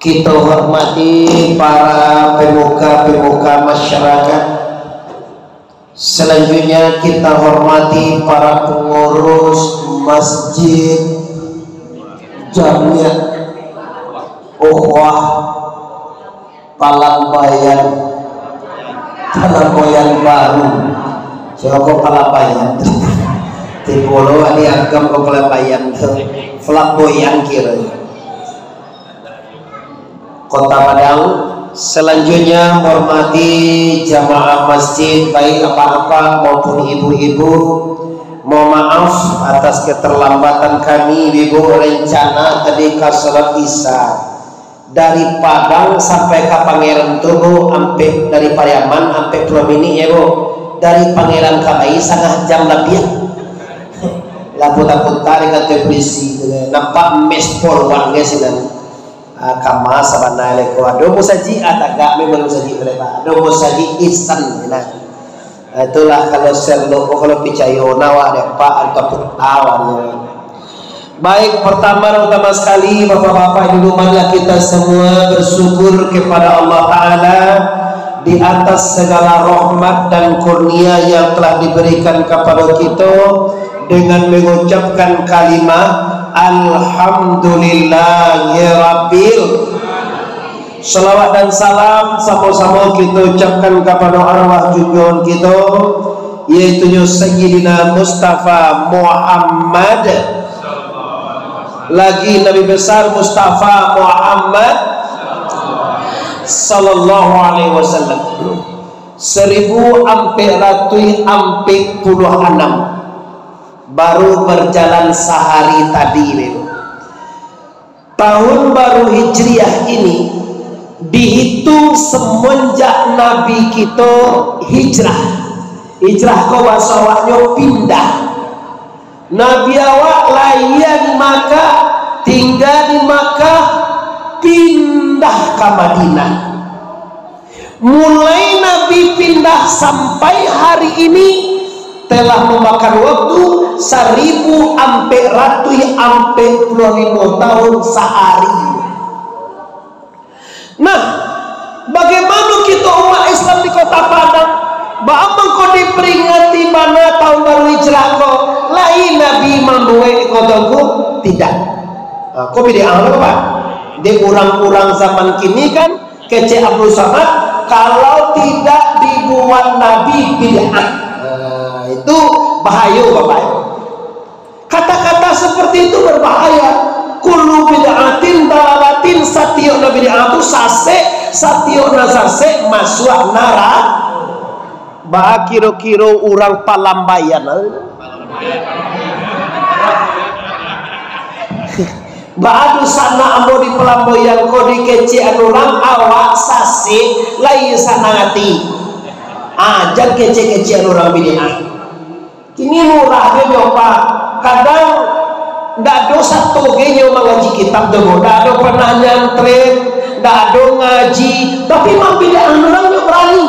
Kita hormati para pemuka-pemuka masyarakat. Selanjutnya kita hormati para pengurus masjid Jamiah Ukhwah Palambayan Baru. Joko Palambayan. Tipolo dianggap ke Palambayan Flamboyan kira. Kota Padang. Selanjutnya hormati jamaah masjid baik apa-apa maupun ibu-ibu. Mohon maaf atas keterlambatan kami. Ibu rencana tadi ke salat Isya dari Padang sampai ke Pangeran Tugu, sampai dari Pariaman sampai Pulau Mini ya Bu. Dari Pangeran Kabai setengah jam lebih. Laput-laput tarik ke polisi nampak mespol warga sini. Kama sabana leko ado musaji ataga memang musaji lepa ado musaji ihsan nah itulah kalau selo kalau picayo nawa depa ataupun tawarnya. Baik, pertama utama sekali bapak-bapak ibu marilah kita semua bersyukur kepada Allah Ta'ala di atas segala rahmat dan kurnia yang telah diberikan kepada kita dengan mengucapkan kalimat Alhamdulillahirabbil. Salawat dan salam sama-sama kita ucapkan kepada arwah junjungan kita, yaitu Sayyidina Mustafa Muhammad, lagi Nabi besar Mustafa Muhammad sallallahu alaihi wasallam. 1446 baru berjalan sehari tadi. Tahun baru Hijriah ini dihitung semenjak Nabi kita hijrah. Hijrah kau wasawaknya pindah. Nabi awak lahir di Makkah, tinggal di Makkah, pindah ke Madinah. Mulai Nabi pindah sampai hari ini telah memakan waktu 1445 tahun sehari. Nah, bagaimana kita umat Islam di Kota Padang? Bagaimana kau diperingati mana tahun baru hijrah kau? Lain Nabi membuat kotaku tidak. Kau beda apa? Di orang-orang zaman kini kan kece Abdul Samad kalau tidak dibuat Nabi bid'ah. Itu bahaya Bapak. Kata-kata seperti itu berbahaya. Kullu bid'atin dalalatin, satiyo na bid'ah itu sase, satiyo na sase masuk neraka. Bah kiro-kiro orang Palambayan. Ba'adu sana ambo di Palambayan ko di kece orang awak sase lai sanangati. Jangan kece-kece orang bid'ah. Kini murah dia Pak. Kadang ndak ada satu genyo mengaji kitab dulu, ndak ada pernah nyantren, ndak ada ngaji, tapi mampilah orang yang berani.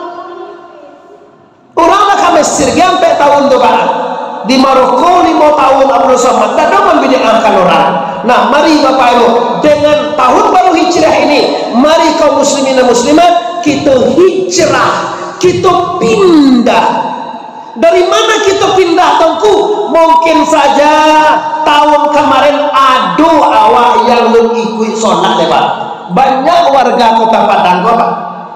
Orang nak ke Mesir sampai tahun tu Pak. Di Maroko 5 tahun Abdul Samad, ndak ada membid'ahkan orang. Nah, mari Bapak Ibu, dengan tahun baru hijrah ini, mari kaum muslimin dan muslimat kita hijrah, kita pindah. Dari mana kita pindah tengku? Mungkin saja tahun kemarin ada awak yang mengikuti sholat ya Pak. Banyak warga Kota Padang Pak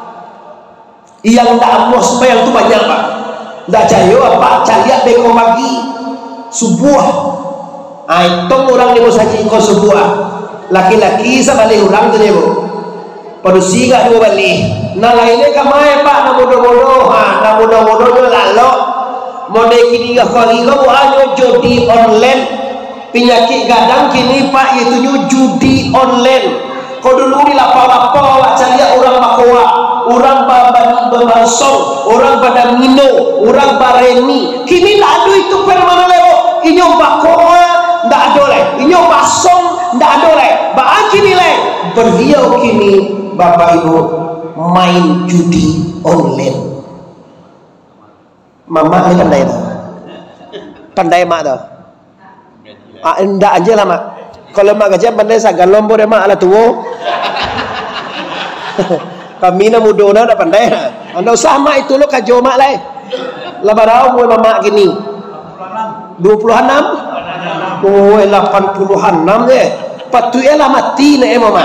yang tak atmosfer itu banyak Pak. Tak jayo apa caliak beko pagi subuh. Itu orang di musaji ko subuh. Laki-laki sama orang tu dia Bu. Padusi gak dua balik. Nah lainnya kamai Pak na bodoh-bodoh. Na bodoh-bodoh lalu model kini gak kali kau hanya judi online. Penyakit gadang kini Pak itu judi online. Kau dulu di lapau-lapau cari orang bakoa, orang berbasong, orang pada mino, orang bareni. Kini tak ada itu permana lewat. Ini bakoa tak ada leh. Ini basong tak ada leh. Bah kini leh. Beliau kini Bapak Ibu main judi online. Mama ni pandai tak? Pandai mak tak? Enggak aja lah mak. Kalau mak kerja pandai sagan lombor mak ala tua. Kami na mudona na pandai na. Anda sama itu lo kajo mak lai. Labarau mo mama gini. 26? Oh, 86 deh. Patu lah mati na mama.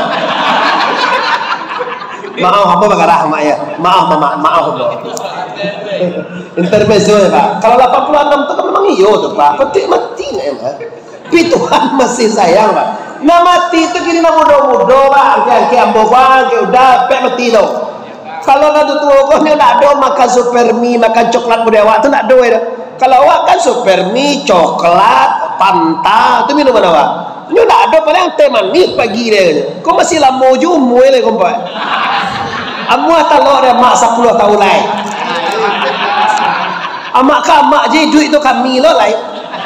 Maaf apa bagarah mak ya. Maaf mama, maaf apa. Intermezzo ya Pak. Kalau 86 itu kan memang iyo tuh Pak. Patu mati na emang. Tapi Tuhan masih sayang Pak. Nah mati itu gini na mudo-mudo Pak. Angke amboban, angke udah pe mati tuh. Kalau na tutuo ko ni nak do makan supermi, makan coklat muda awak tu nak do ya. Kalau awak kan supermi, coklat, Fanta, itu minuman awak. Ini nak do paling teh manis pagi dia. Kau masih lamo ju muel kau Pak. Amu talor dia mak 10 tahun lain. Amak je duit tu kami lo lain.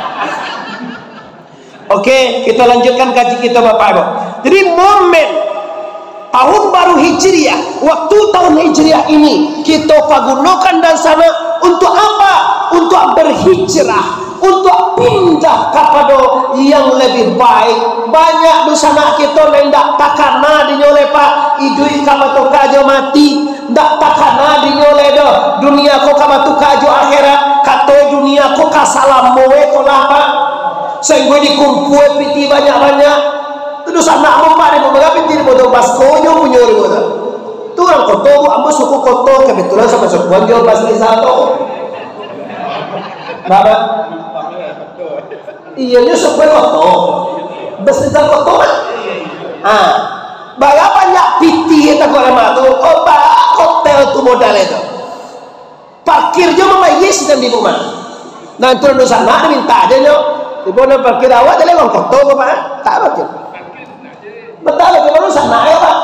Okey, kita lanjutkan kaji kita Bapak Ibu. Jadi momen tahun baru Hijriah, waktu tahun Hijriah ini kita gunakan dan sana untuk apa? Untuk berhijrah, untuk pindah kepada yang lebih baik. Banyak di sana kita hendak takana dinyole Pak, idui kama tu kajo mati, ndak takana dinyole do. Dunia ko kama tu kajo akhirat, kato dunia ko kasalam moe ko lapa. Sehingga dikumpul piti banyak-banyak. Itu sana apa dia mau pintir bodoh baskonyo punya bodoh. Tu orang kotor, ambo suku kotor kebetulan sama sukuan dia basri satu. Baba. Iya dia suku kotor. Basri satu kotor. Ah. Baga banyak piti kita kau lemah tu. Oh bah hotel tu modal itu. Parkir je mama yes dan di rumah. Nah itu orang sana dia minta aja nyo. Ibu nak parkir awak jadi orang kotor Pak. Tak parkir. Betul ke baru sana ya Pak?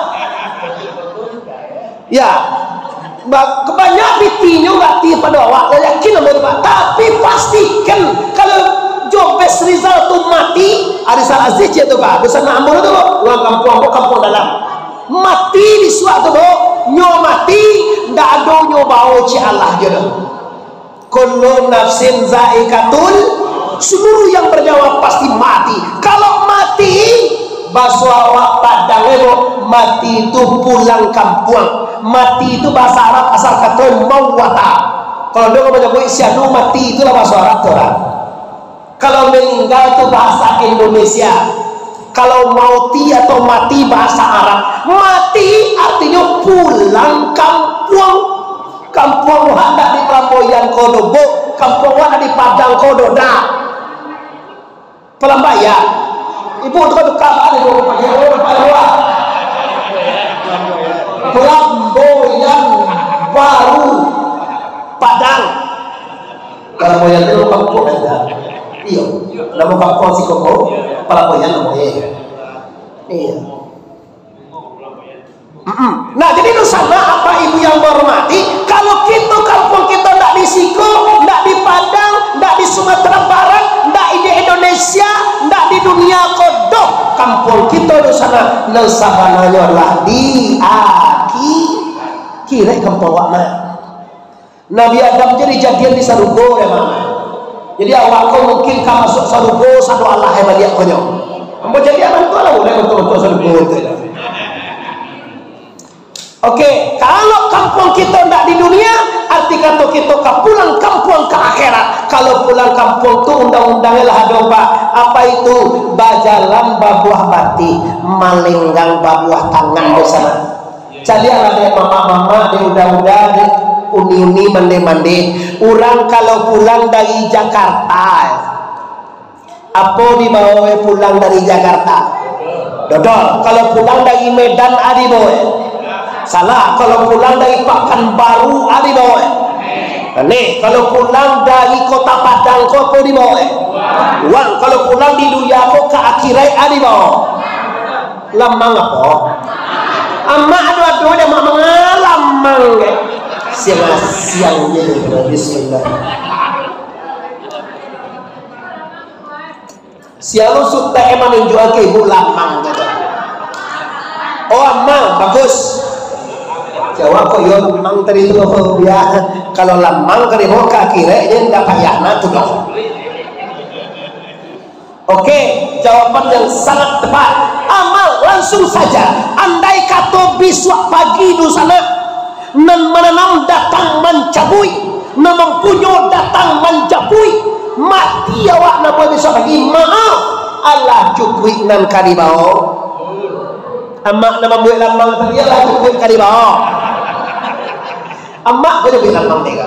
Ya. Kebanyakan pitinya berarti pada awak yakin sama Pak. Tapi pastikan kalau Jobes Rizal tu mati, Arisal Aziz tu Pak. Bersama Ambon tu, orang kampung dalam. Mati di suatu tu, nyo mati, ndak ada nyo bau ci Allah je dah. Kullu nafsin zaikatul, seluruh yang bernyawa pasti mati. Kalau mati bahasa awak Padang mati itu pulang kampung. Mati itu bahasa Arab asal kata mawata. Kalau dia ngomong jago isyanu mati itulah bahasa Arab orang. Kalau meninggal itu bahasa Indonesia. Kalau mauti atau mati bahasa Arab. Mati artinya pulang kampung. Kampung hendak di Pelamboyan Kodobo, kampung hendak di Padang Kododa. Pelambayan. Ibu tukar ada di Pelamboyan baru Padang. Pelamboyan itu kampung ada. Iya. Nama kampung si Koko Pelamboyan namanya. Iya. Nah jadi itu sama apa ibu yang menghormati. Kalau kita kampung kita tidak di Siko, tidak di Padang, tidak di Sumatera Barat, tidak di Indonesia, tidak di dunia kodok, kampung kita di sana lesahananya adalah di kira kampung wak mana. Nabi Adam jadi jadian di Sarugo ya mama. Jadi awak kau mungkin kau masuk Sarugo satu Allah yang balik kau nyok. Kamu jadi anak tu lah boleh betul-betul Sarugo itu. Oke, kalau kampung kita tidak di dunia, arti kata kita pulang kampung ke akhirat. Kalau pulang kampung tu undang-undangnya lah domba. Apa itu? Bajalan babuah bati, malinggang babuah tangan di sana. Jadi ada mama-mama, dia udah-udah, dia uni-uni, mandi-mandi. Orang kalau pulang dari Jakarta, apa dibawa pulang dari Jakarta? Dodol. Kalau pulang dari Medan, adiboy. Salah. Kalau pulang dari Pekanbaru ada dibawa. Nih, kalau pulang dari Kota Padang kau apa dibawa? Uang. Kalau pulang di dunia kau ke akhirat ada dibawa. Lamang apa? Amak adu-adu dia mak mengalamang ke. Siang-siang je. Bismillah. Siang usut tak emang menjual ke ibu lamang gitu. Oh amang bagus. Jawab kok yo memang tadi itu dia kalau lamang ke dibawa ke akhirnya dia tidak payahna tuh dong. Oke, jawaban yang sangat tepat. Amal langsung saja. Andai kata besok pagi di sana nan menanam datang mencabui, namang punyo datang menjabui, mati awak napa besok pagi, maaf Allah cukui nan kadibao amak nama buat lambang tadi Allah cukui kadibao amak boleh buat lambang tega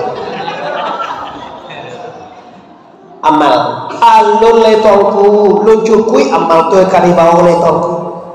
amal alun letongku lu cukui amal tu kadibao letongku.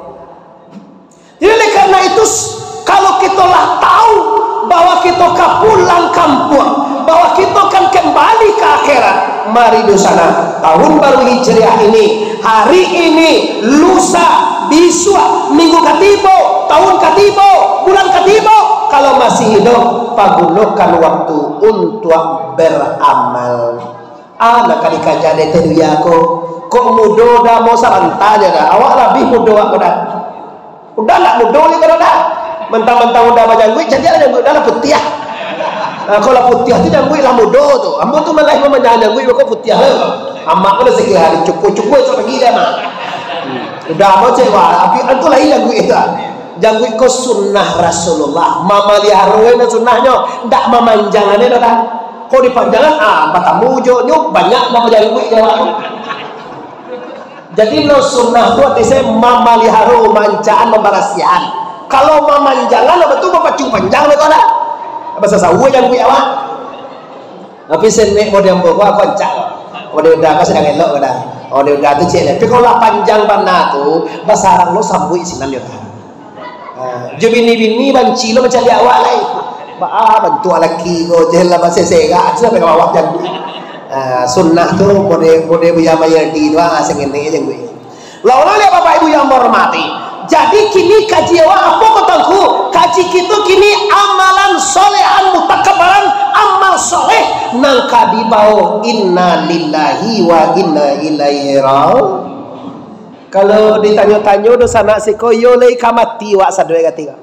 Jadi karena itu kalau kita lah tahu bahwa kita pulang kampung, bahwa kita akan kembali ke akhirat, mari di sana tahun baru Hijriah ini, hari ini, lusa, besok, minggu ketibo, tahun ketibo, bulan ketibo, kalau masih hidup, pagunakan waktu untuk beramal. Anak kali kajade teduya kok mudo dah mau sarantanya dah, awak lebih mudo aku dah. Udah nak mudo ni kalau dah. Mentang-mentang udah baca gue jadi ada gue dah putih. Kalau putih tu jangan gue lah mudo tu. Ambo tu malah memanjang gue kok putih lah. Amak aku sekali hari cukup itu pergi dah mak. Udah mau cewa, tapi itu lain yang gue itu. Jangan gue kau sunnah Rasulullah. Mama lihat ruwen sunnahnya, ndak memanjangannya dah. Kau dipanjangan batamu jo nyuk banyak mau jalan gue jawab. Jadi no sunnah tu artinya mama liharu mancaan membarasian. Kalau memanjangan apa tu pacu panjang le kau dah. Bahasa sawu yang gue awak. Tapi senek model bawa aku ancak. Model dah kau sedang elok dah. Model dah tu cek. Tapi kalau panjang panah tu bahasa orang lo sambui sinan dia. Bini banci lo macam dia awak lain. Bantu laki kau jelah bahasa sega. Aja mereka awak jangan. Sunnah tu model buya mayardi doang asing ini aja gue. Lalu lihat bapak ibu yang hormati. Jadi kini kaji awak apa kataku? Kaji kita kini amalan solehan mutakabbaran amal soleh nang kadibau inna lillahi wa inna ilaihi raji'un. Kalau ditanya-tanya dosa nak sikoyo lei kamati wak sadwe katiga.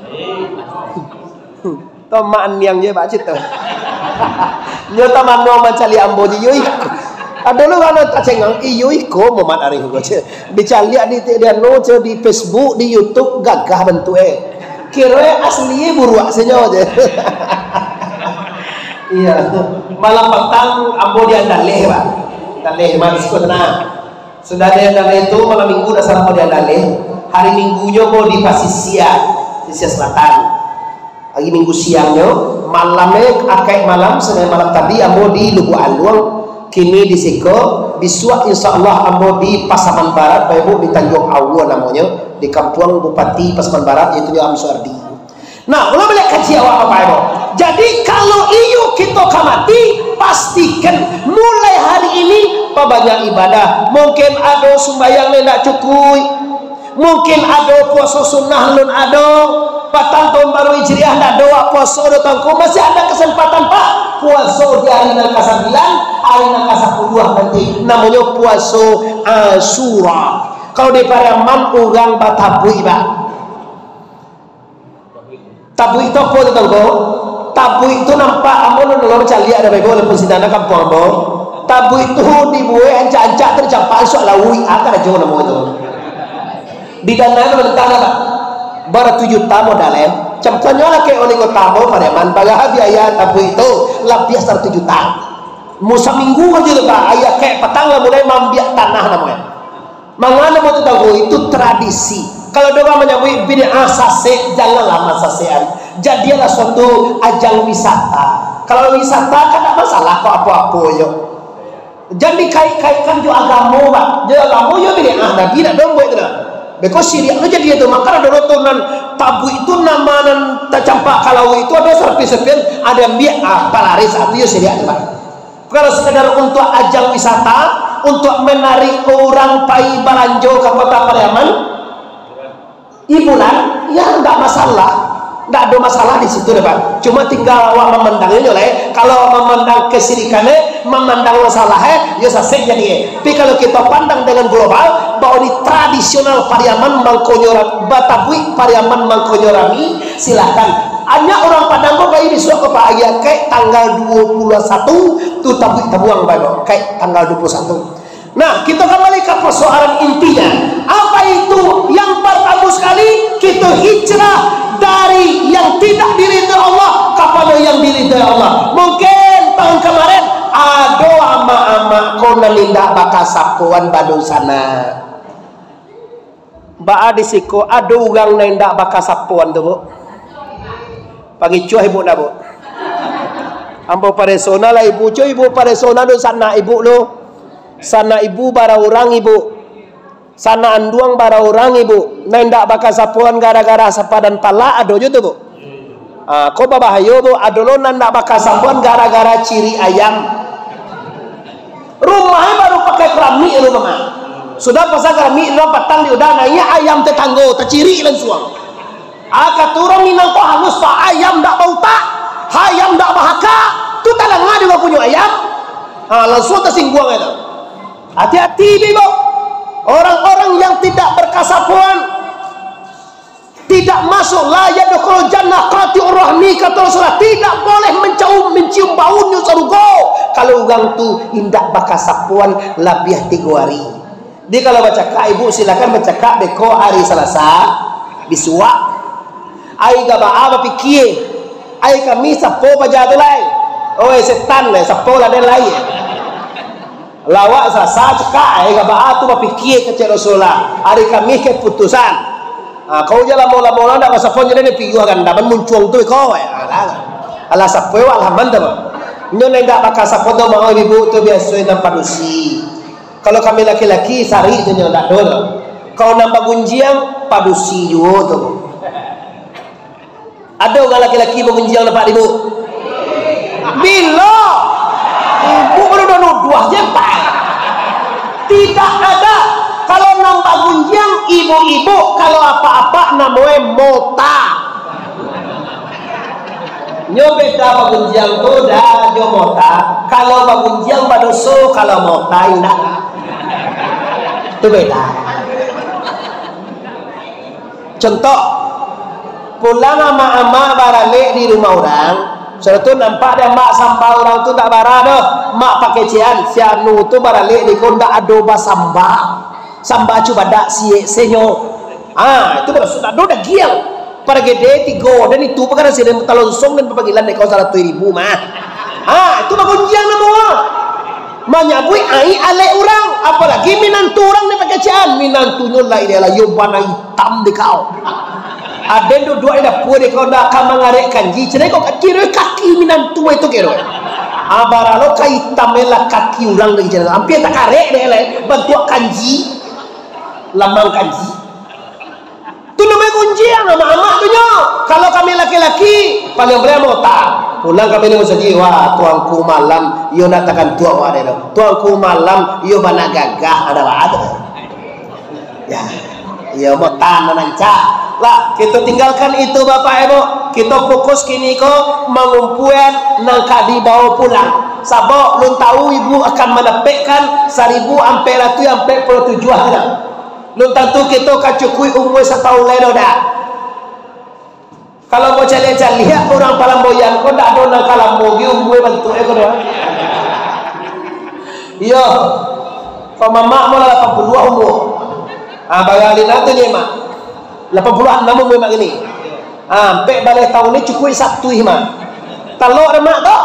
Tomaan yang je baca tu. Nyata mano mencari ambo di yoi. Ada lu kan tak cengang yoi ko momat ari ko ce. Dicari di dia no ce di Facebook, di YouTube gagah bentuk Kira asli buruak senyo je. Iya. Malam petang ambo dia daleh, Pak. Daleh mas ko tenang. Sudah dia daleh itu malam minggu dah salah dia daleh. Hari minggunya mau di Pasisia, Pasisia Selatan. Lagi minggu siangnya, malamnya akai malam, senin malam tadi ambo di Lugu Aluang, kini di Siko, besok insyaallah ambo di Pasaman Barat, Bapak di Tanjung Awu namanya, di Kampung Bupati Pasaman Barat, yaitu Am Suardi. Nah, ulah balik kaji awak Bapak Ibu. Jadi kalau iyo kita kamati, pastikan mulai hari ini banyak ibadah. Mungkin ada sembahyang tidak cukup, mungkin ada puasa sunnah lun ada. Patang tahun baru Hijriah nak doa puasa datangku masih ada kesempatan Pak puasa di hari yang ke-9 hari yang ke-10 nanti namanya puasa Asyura. Kalau di Pariaman orang batabui Pak. Tabui itu apa datangku? Tabui itu nampak amun nolong cari ada baik oleh pensidana kampung ambo. Tabui itu dibuat ancak-ancak tercapai soal lawi akar aja nama itu. Di dana mentana Pak. Baru 7 tamu dalam contohnya lagi oleh tamu Pariaman bagaha biaya tabu itu lebih 7 juta musa minggu aja tuh Pak ayah kayak petang lah mulai mambiak tanah namanya mangana mau tahu itu tradisi kalau doa menyebut bid'ah sase jangan lama sasean jadilah suatu ajang wisata kalau wisata kan tak masalah kok apa-apa yo jadi kait-kaitkan juga agama Pak jadi agama yo bid'ah nabi tak dong buat itu because syariat itu jadi itu maka ada rotonan tabu itu nama tak campak kalau itu ada serpi-serpian ada biak palaris itu ya syariat Pak. Kalau sekedar untuk ajang wisata untuk menarik orang pai balanjo ke kota Pariaman hiburan ya enggak masalah. Tidak ada masalah di situ Pak. Cuma tinggal awak memandangnya oleh kalau memandang kesirikannya, memandang masalahnya, ya sasek jadi. Tapi kalau kita pandang dengan global, bahwa di tradisional Pariaman Mangkonyorami, Batabui Pariaman Mangkonyorami, silakan. Hanya orang Padang kok bayi besok ke Pak Ayah kayak tanggal 21 tuh tabuang Pak kayak tanggal 21. Nah, kita kembali ke persoalan intinya. Apa itu? Yang pertama sekali kita hijrah dari yang tidak diridhai Allah kepada yang diridhai Allah. Mungkin tahun kemarin ada ama-ama kau nalindak bakal sapuan badung sana. Ba disiko ada orang nalindak bakal sapuan tu bu. Pagi cuah ibu nak bu. Ambo paresona lah ibu cuy, ibu paresona do sana ibu lo. Sana ibu bara orang ibu. Sana anduang bara orang ibu. Nalindak bakal sapuan gara-gara sepadan pala ado je tu bu. Kau babahayo bu adolo nanda bakal sapuan gara-gara ciri ayam. Rumahnya baru pakai keramik rumah. Sudah pasang keramik petang di udara ya ayam tetanggo terciri dan suang. Kata orang minang kau halus pak ayam tak bau tak, ayam tak bahaka. Tu tak lengah dia punya ayam. Langsung tersinggung itu. Hati-hati ibu. Orang-orang yang tidak berkasapuan, tidak masuk la yadkhul jannah qati'ur rahmi, kata Rasulullah, tidak boleh mencium baunya surga kalau orang tu indak bakasapuan lebih 3 hari. Dia kalau baca kak ibu silakan baca kak beko hari Selasa bisuak ai ga ba pikir ai kami sapo baca tu lai oi setan le sapo la den lai lawak Selasa cekak ai ga ba tu pikir ke Rasulullah hari kami keputusan. Kau je lama-lama nak masa phone jadi piu kan dapat muncul tu kau ala sapo alhamdulillah tu nyo ndak bakal sapo tu mau ibu tu biasa nampak padusi. Kalau kami laki-laki sari tu nyo ndak dol. Kau nampak gunjiang padusi juga tu. Ada orang laki-laki bergunjiang nampak ibu? Bila ibu baru dah nuduh je tak. Tidak ada. Kalau nampak gunjiang ibu-ibu, kalau apa-apa namanya mota. Nyo beda bagunjiang tu dah jo mota. Kalau bagunjiang badoso, kalau mota indah. Itu beda. Contoh, pulang ama-ama barale di rumah orang. Sudah tu nampak dia mak sambal orang tu tak bara dah. Mak pakai cian, sianu tu barale di kondak adoba sambal. Samba cuba dak siye senyo. Itu baru sudah do dah giang. Para gede 3 dan itu perkara sih talonsong dan panggilan dek kau 100.000 mah. Itu bagus giang nama. Menyabui ai ale orang, apalagi minantu orang ni pakai cian, minantunya lah dia lah yobana hitam di kau. Ada dua ada puan di kau dak kamangarek kanji, cenai kau kaki minantu itu kero. Abaralo kai hitam lah kaki orang lagi cenai. Hampir tak karek deh lah, bantu kanji. Lambang kanji tu namanya kunjiang ama-ama tu nyo. Kalau kami laki-laki paling-paling mau tak pulang kami ni saja wah tuanku malam yo nak takkan tua wa dia tuanku malam yo bana gagah ada ada ya yo mau tan nanca lah. Kita tinggalkan itu bapak ibu, kita fokus kini ko mengumpuan nangka di bawah pulang sabok lun tahu ibu akan menepekkan 1.000 sampai 147 tidak. Nun tentu kita kacukui umur 1 tahun lain dah. Kalau mau cari-cari lihat orang Palamboyan, kau tak ada nak kalambo, dia umur bentuk kau dah. Yo, kau mama mau 80 umur. Bagai nanti ni mak, 86 umur mak ini. Pek balik tahun ni cukup 1 mak. Talok dah mak tak?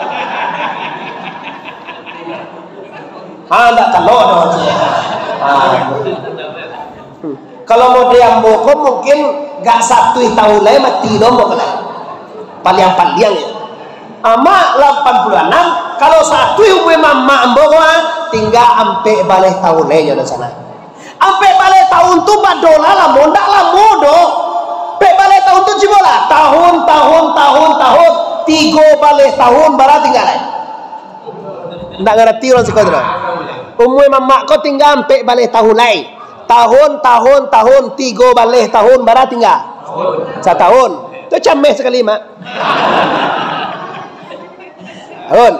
Tak talok dah. Kalau mau dia moko mungkin gak 1 tahun lagi mati dong kena paliang-paliang ya. Ama 86 kalau 1 umur mama mbok tinggal ampe balik tahun lagi di sana. Ampe balik tahun tu badola lah mondak lah modo. Pe balik tahun tu cibola tahun 3 balik tahun barat tinggal lagi. Ndak ngerti orang sekolah. Umur mama kau tinggal ampe balik tahun lagi. Tahun 3 balik tahun barat tinggal 1 tahun itu cameh sekali mak. Tahun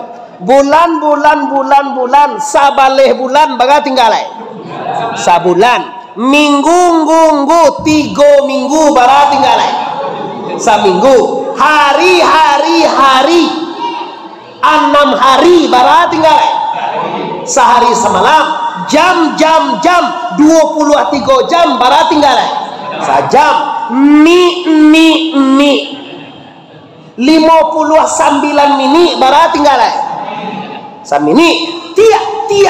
bulan sabaleh bulan barat tinggal sabulan minggu 3 minggu barat tinggal saminggu hari 6 hari barat tinggal sehari semalam jam 23 jam barat tinggal sejam mi 59 mini bara tinggal samini tiak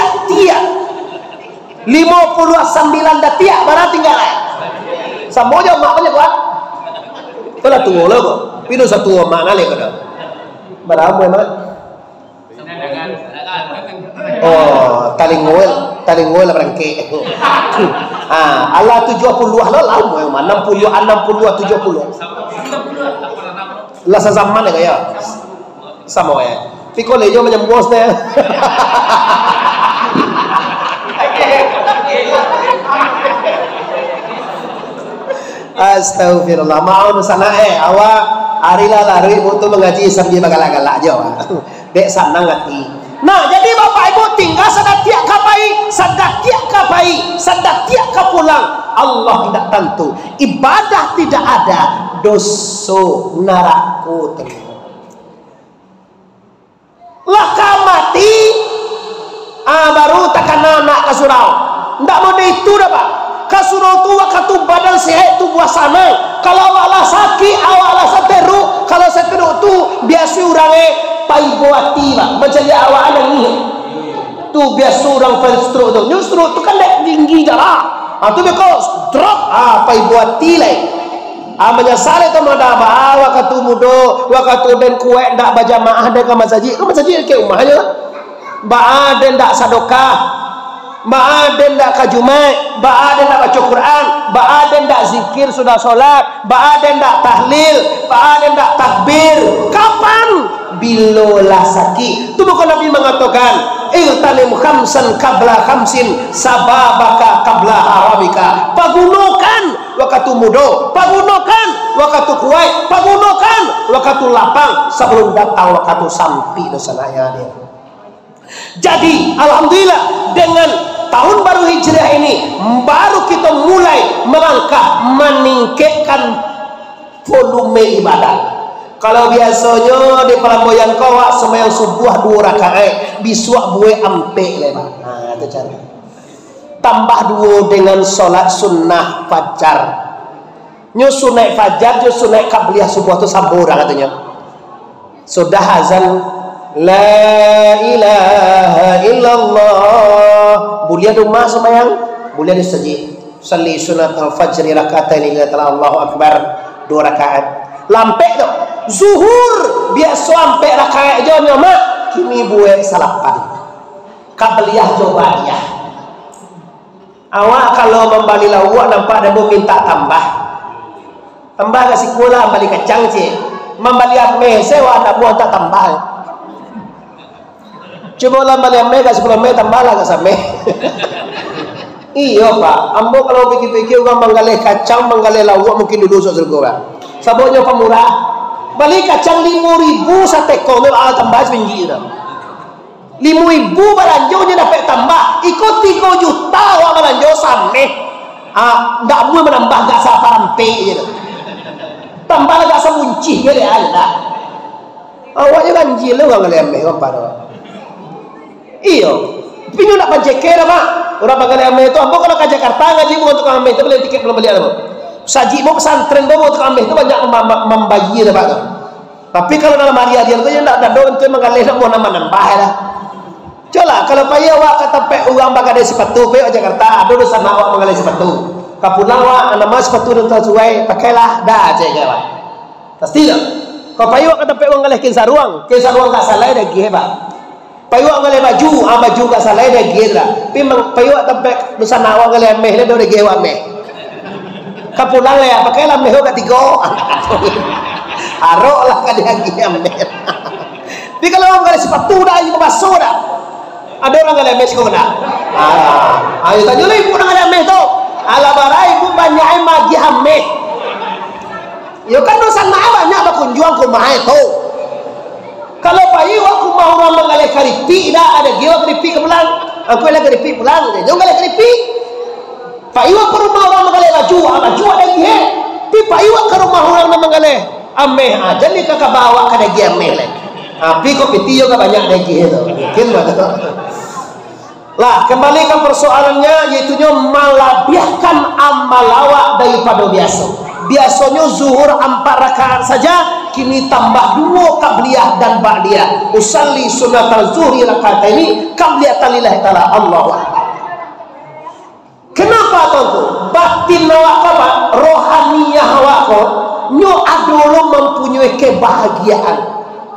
59 dah tiak bara tinggal samoja maknya kuat kalau tua lo kok pinu satu mak ngale kau bara apa mak oh talingoel berangke Allah 70 lah lama yang 60 70 lah sezaman ya kaya sama ya piko lejo menyembos deh astagfirullah mau sana awak arilah lari untuk mengaji sambil bagalak-galak aja dek sana ngati. Nah jadi bapak ibu tinggal sadatiak kapulang Allah tidak tentu ibadah tidak ada dosa naraku lah kamati baru takkan anak kasurau ndak mau itu dah pak kasurau tu waktu badan sehat tu buah sana kalau awak sakit awak seteru kalau seteru tu biasa orangnya pai buati pak macam dia awak ada ni tu biasa orang stroke tu stroke tu kan tinggi jalan tu because drop pai buati lai menyesal itu mada bawa katu mudo wakatu den kuek ndak berjamaah dan ke masjid ke rumahnya baaden ndak sadokah baaden ndak ke Jumat baaden ndak baca Quran baaden ndak zikir sudah solat baaden ndak tahlil baaden ndak takbir kapan bilolah sakit tu bukan Nabi mengatakan iltanim khamsan qabla khamsin sababaka qabla haramika pagunakan waktu muda pagunakan waktu kuat pagunakan waktu lapang sebelum datang waktu sampai dosananya dia. Jadi alhamdulillah dengan tahun baru Hijriah ini baru kita mulai melangkah meningkatkan volume ibadah. Kalau biasanya di Pelamboyan kawak sembahyang subuh 2 rakaat, bisuak buat ampe lebar. Nah, itu cara. Tambah 2 dengan solat sunnah fajar. Nyo sunat fajar, nyo sunat qabliyah subuh tu sabur katanya. Sudah azan la ilaha illallah. Boleh rumah sembahyang, boleh di masjid. Salli sunat al-fajr rakaatain ila Allahu akbar 2 rakaat. Lampek tu zuhur biasa sampai rakaat je mak kini buat salapan qabliyah jawabiyah awak kalau membali lawak nampak ada minta tambah kasih kula membali kacang je membali ame sewa tak buat tak tambah coba lah membali ame kasih kula ame tambah lah kasih ame iya pak ambo kalau pikir-pikir orang menggalih kacang menggalih lawak mungkin dulu surga sabuknya pemurah balik kacang 5.000 sateko memang tambah sebiji dah 5.000 balanjonya dapat tambah ikut 3 juta orang balanjo sampai tak boleh menambah gak saparampe je tambah gak semunci je dia ada awaknya ganjil lu gak ngelemeh apa dah iya pinyu nak pancekir apa orang bagaimana itu apa kalau ke Jakarta ngaji bukan tukang ambil itu beli tiket belum beli apa saji mau pesantren mau tukang ambil itu banyak membagi dah pak. Tapi kalau dalam hari dia tu yang nak dado untuk mengalih nak mau nambah dah. Coba kalau payah awak kata pe orang bagai sepatu pe Jakarta ada dosa awak mengalih sepatu. Kapulang awak nama sepatu dan sesuai pakailah dah aja awak. Pasti tak? Kalau payah awak kata pe orang mengalih kesaruang tak salah dah gih pak. Payah awak mengalih baju tak salah dah gih dah. Tapi payah awak kata pe dosa awak mengalih meh dah dah gih awak meh. Kapulang lah pakailah meh kat 3 arok lah kan dia ambil tapi kalau orang kali sepatu dah ibu basuh dah ada orang kali ambil sekolah dah ayo tanya lah ibu nak ambil tu ala barai ibu banyak yang magi ambil yo kan dosa nak banyak berkunjung ke mahal tu kalau pagi aku mau orang mengalih karipi dah ada giwa karipi ke pulang aku lagi karipi pulang dia jangan karipi pagi aku rumah orang mengalih baju ada giwa tapi pagi aku ke rumah orang mengalih ameh aja ni kakak bawa kada gi ameh lagi. Tapi kok pitiyo ka banyak lagi itu. Mungkin lah kembali ke persoalannya yaitu melabihkan amal awak daripada biasa. biasanya zuhur 4 rakaat saja, kini tambah 2 qabliyah dan ba'diyah. Usalli sunnatal zuhri rakaataini qabliyatan lillahi ta'ala. Allahu akbar. Kenapa tuanku? Batin awak apa? Rohaniyah awak kau nyo adolo mempunyai kebahagiaan.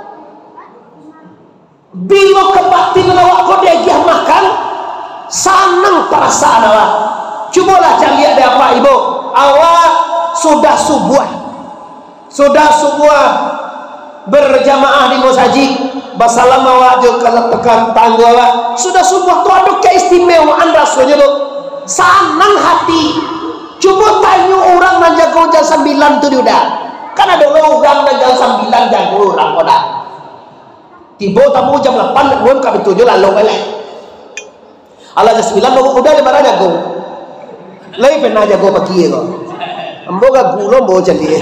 Bila kebatinan awak kau dia makan, senang perasaan awak. Cubalah cari lihat ada apa ibu. Awak sudah subuh berjamaah di masjid. Basalam awak juga tekan tangga awak. Sudah subuh tu ada keistimewaan rasanya tu. Senang hati. Coba tanya orang yang jago jam 9 tu dia. Kan ada orang yang jam 9 jago orang kau dah. Tiba tamu jam 8 belum kami tujuh lalu balik. Ala jam 9 udah di mana jago. Lai pernah jago pagi kau. Ambo gak gulung bawa jadi.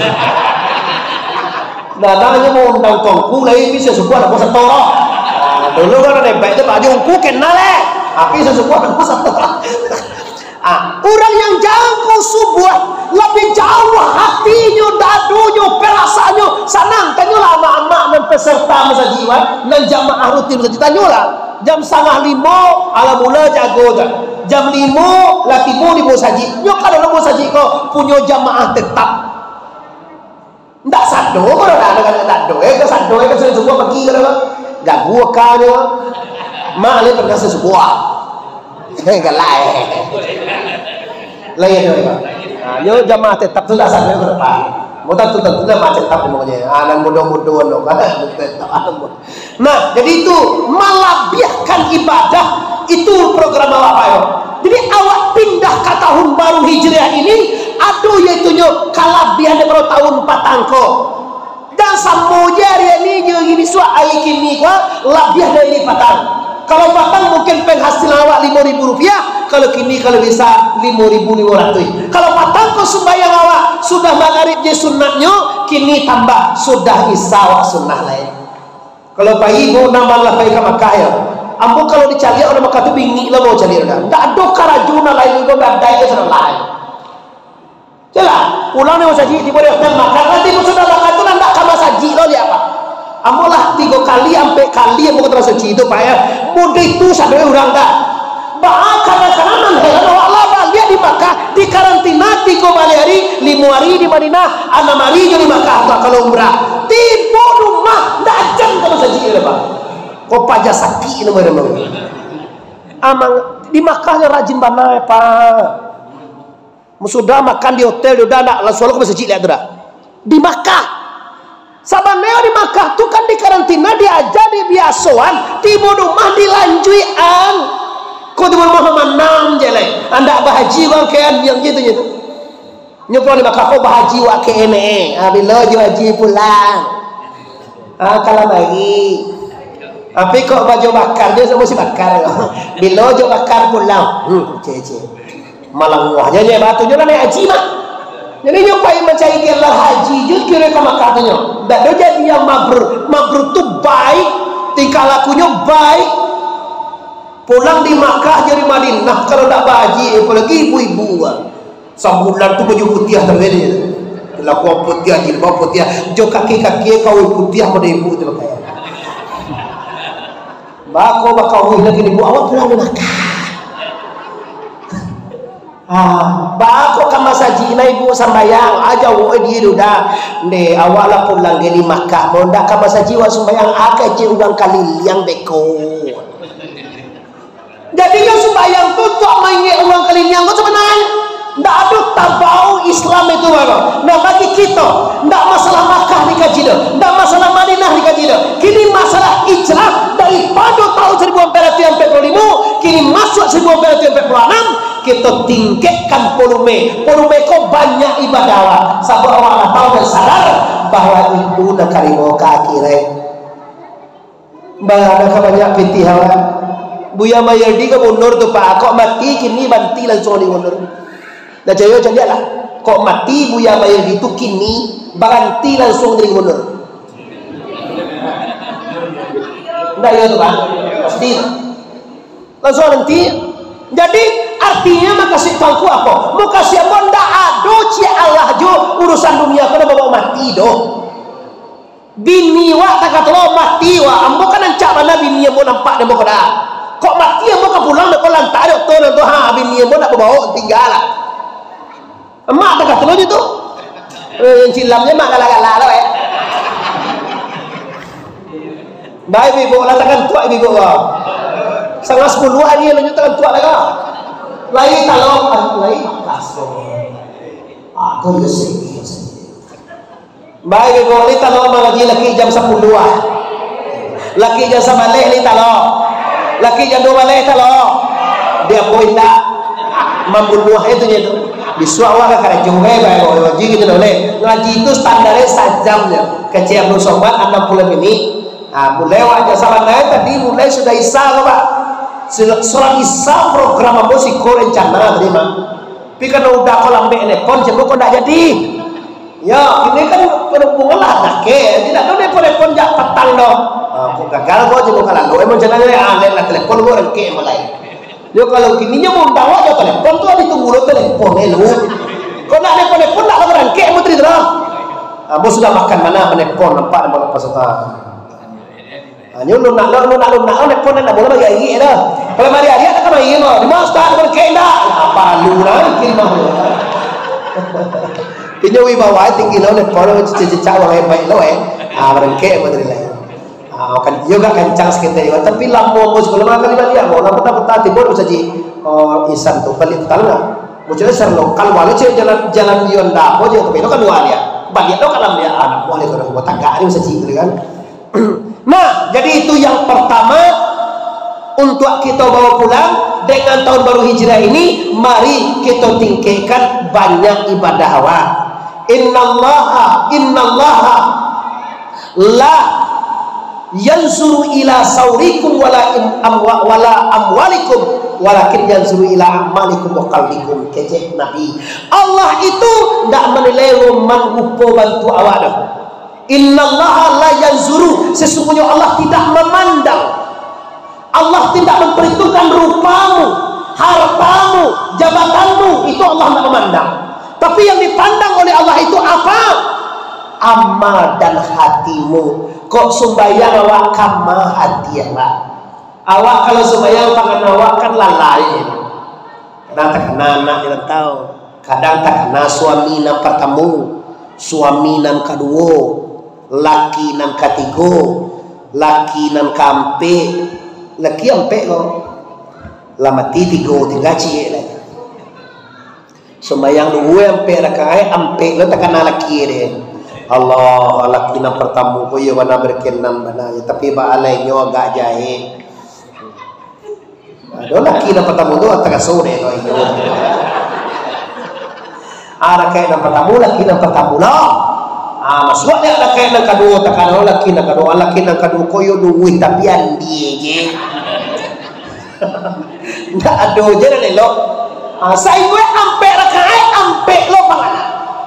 Nah, tanya mau undang tongku lai bisa sebuah aku setorong. Dulu kan ada baik tu baju ku kenal Tapi sesuatu aku setorong. Orang yang jago subuh lebih jauh hatinya, dadunya, perasaannya senang. Tanyalah mak-mak dan peserta masa jiwa dan jamaah rutin masa tanyalah jam 4:30 ala mula jago dah. Jam 5 laki mu di bosaji. Nyok kalau bosaji kau punya jamaah tetap. Ndak sado kau dah dengan sado. Ke sado ke sebuah pergi kalau gagu kau mak le pernah sebuah. Enggak lain tu. Yo jamaah tetap sudah sampai ke depan. Mudah tu tentu jamaah tetap namanya. Anak muda-muda no kan tetap. Nah, jadi itu melabihkan ibadah itu program apa yo. Jadi awak pindah ke tahun baru Hijriah ini, aduh yaitu nyo kalabihan daripada tahun patangko. Dan samoja ini gini suah ai kini kwa labiah dari patang. Kalau patang mungkin penghasilan awak Rp5.000, kalau kini kalau bisa Rp5.500. Kalau patang kau sembahyang awak sudah maghrib je sunnahnya, kini tambah sudah isya awak sunnah lain. Kalau pagi mau nambah pagi ke Makkah ya. Ambo kalau dicari orang Makkah tu bingi lah mau cari orang. Tak ada karajuna lain juga badai ke sana lain. Jelas, pulang ni mau saji di boleh hotel Makkah. Nanti sudah Makkah tu nak kamar saji lo dia apa? Amolah 3 kali sampai kali yang mau terus suci itu pak ya. Mudah itu sampai orang tak. Bahkan kanan heran Allah lihat di Makkah di karantina 3 hari 5 hari di Madinah 6 hari di Makkah kalau umrah. Tiba rumah tak jam kalau saji itu pak. Kau pajak sakit nama dia. Amang di Makkahnya rajin banget pak. Sudah makan di hotel sudah nak langsung ke masjid lihat dah. Di Makkah. Sabaneo di Makkah tu kan di karantina diajar di biasuan, tiba rumah dilanjuian. Kau tiba rumah memanam je lah. Anda bahaji wang kean yang gitu gitu. Nyuruh di Makkah kau bahaji wang keene. Bila haji pulang. Kalau bagi. Tapi kok baju bakar dia semua si bakar. Bila jo bakar pulang. Cece. Malang wah je batunya lah naik haji mah. Jadi nyopai mencari gelar haji jujur kira ke Makkah tu nyo. Dan dia jadi yang mabrur tu baik, tingkah lakunya baik. Pulang di Makkah jadi Madinah kalau tak bahaji, apalagi ibu-ibu kan. Sebulan tu baju putih terjadi. Laku putih, jilbab putih, jo kaki-kaki kau putih pada ibu tu pakai. Bakau lagi ibu awak pulang di Makkah. Bako ka masaji na ibu sambayang aja wo di duda ne awala pulang di Makkah monda ka masaji wa sambayang aka je udang kaliliang beko. Jadinya sambayang tu tok mainnya udang kaliliang tu sebenarnya ndak ada tabau Islam itu baru. Nah bagi kita ndak masalah Makkah dikaji dah, ndak masalah Madinah dikaji dah. Kini masalah hijrah daripada tahun 1445 kini masuk 1446 kita tingkatkan volume kau banyak ibadah sabab awak tahu dan sadar bahwa itu nak karimo kakire bahwa ada banyak pitihawan Buya Mayardi ke mundur tu pak kok mati kini banti langsung di mundur dah jaya jadi lah kok mati Buya Mayardi tu kini berhenti langsung di mundur ndak ya tu pak sedih langsung nanti jadi artinya makasih tahu apa makasih apa ndak do cia Allah jo urusan dunia kena bawa mati do. Bini wa tak kata lo mati wa ambo kan ancak mana bini ambo nampak dia ambo kada. Kok mati ambo ka pulang dak lantai dok to ha bini ambo nak bawa tinggal lah. Emak tak kata lo itu. Cilamnya mak galak-galak lo Baik ibu lah takkan tua ibu wa. Sangat 10-an ni lanjut takkan tua lagi. Lai talong lai makas. Aku yo sih. Baik ibu ni talong mengaji laki jam 10-an. Laki jam samaleh ni talong. Laki jam 2 maleh talong. Dia boy tak membunuh itu nya tu. Disuawa ka kara jonghe bae ngaji gitu boleh. Ngaji itu standarnya sajamnya. Kecil lu sobat 60 menit. Ah, mulai wajah salat tadi mulai sudah isya Pak. Sholat isya program apa sih ko rencana terima. Tapi kan udah kolam telepon jemu kok ndak jadi. Ya, ini kan perhubungan lah nake. Tidak ada telepon jak petang dong. Kok gagal kok jemu kalau lo emang jangan lah telepon gua rengke mulai. Yo kalau kininya mau bawa ya telepon tuh ditunggu lo telepon lu. Kok nak telepon nak rengke mau terus. Bos sudah makan mana telepon nampak mau lepas Nyo lu nak telepon nak boleh bagi lagi dah. Kalau mari hari ada kan iya mah. Di mana start berkenda? Apa lu nak kirim mah. Pinyo wibawa tinggi lo telepon cecak orang baik lo berengke betul lah. Kan juga kencang sekitar itu. Tapi lampu bos kalau makan di dia mau lampu tak timbul bisa ji isan tu balik total nggak. Muncul serlo kalau walau jalan Yonda aja tapi itu kan dua dia. Balik itu kan dia anak boleh kalau buat tangga ini bisa ji kan. Nah, jadi itu yang pertama untuk kita bawa pulang dengan tahun baru hijrah ini. Mari kita tingkatkan banyak ibadah awal. Innallaha la yanzuru ila saurikum wala amwalikum walakin yanzuru ila amalikum wa qalbikum. Kecek Nabi Allah itu tidak menilai manggupo bantu awak dah. Innallaha la yanzuru, sesungguhnya Allah tidak memandang, Allah tidak memperhitungkan rupamu, hartamu, jabatanmu, itu Allah tidak memandang. Tapi yang dipandang oleh Allah itu apa? Amal dan hatimu. Kok sumbayang awak kama hati awak. Awak kalau sumbayang pangan awak kan lalai. Kadang tak kena anak yang tahu, kadang tak kena suami nan pertama, suami nan kedua, laki nan ketiga, laki nan keempat, laki empat kok, lama tiga cie lagi. Sembayang dua empat rakai empat lo tak kenal laki deh. Allah laki nan pertama ko yo mana berkenan mana, tapi ba alainya agak jahit. Ada laki nan pertama tu tak sore to itu. Rakai nan pertama laki nan pertama lah. Maksudnya laki nan kedua tak kenal laki nan kedua ko yo duit tapi andi je. Ndak ada je dah lelok. Saya gue ampe rakai ampe lo pangana.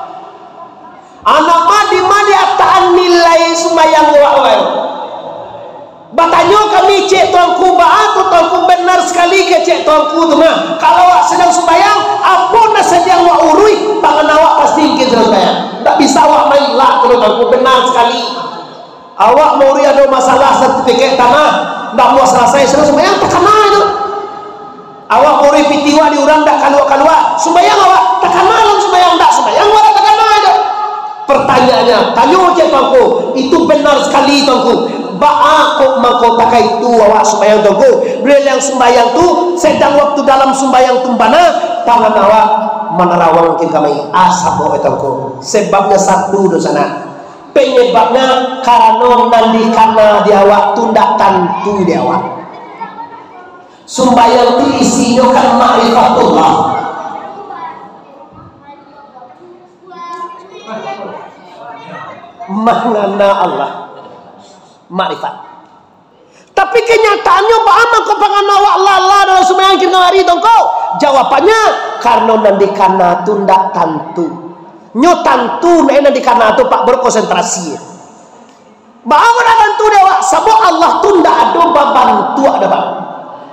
Anak madi ataan nilai sembahyang awak. Batanya kami cek tuanku atau tuanku benar sekali ke cek tuanku tu mah. Kalau awak sedang sembahyang, apa nak sedang awak urui, tangan awak pasti ingin sembahyang. Tak bisa awak main lah kalau tuanku benar sekali. Awak mau urui ada masalah sertifikat tanah, tak mau selesai sedang sembahyang tak kena itu. Awak mau urui pitiwa diurang tak keluar, sembahyang awak tak kena dalam sembahyang tak sembahyang awak tak kena itu. Pertanyaannya, tanya cek tuanku, itu benar sekali tuanku. Ba'a kok mangkota itu awak sembahyang tuanku. Bila yang sembahyang tu sedang waktu dalam sembahyang tumbana, tangan awak menerawang mungkin kami asap tuanku. Sebabnya satu di sana. Penyebabnya karena nanti karena di awak tundak tantu di awak. Sembahyang tu isinya kan ma'rifatullah. Maknana Allah makrifat. Tapi kenyataannya bagaimana kau pangan awak lala dalam sembahyang kira hari tu kau? Jawapannya karena nanti karena tundak tantu. Nyo tantu nanti karena tu pak berkonsentrasi. Bagaimana tantu dia awak? Sebab Allah tunda ada bantu ada bang.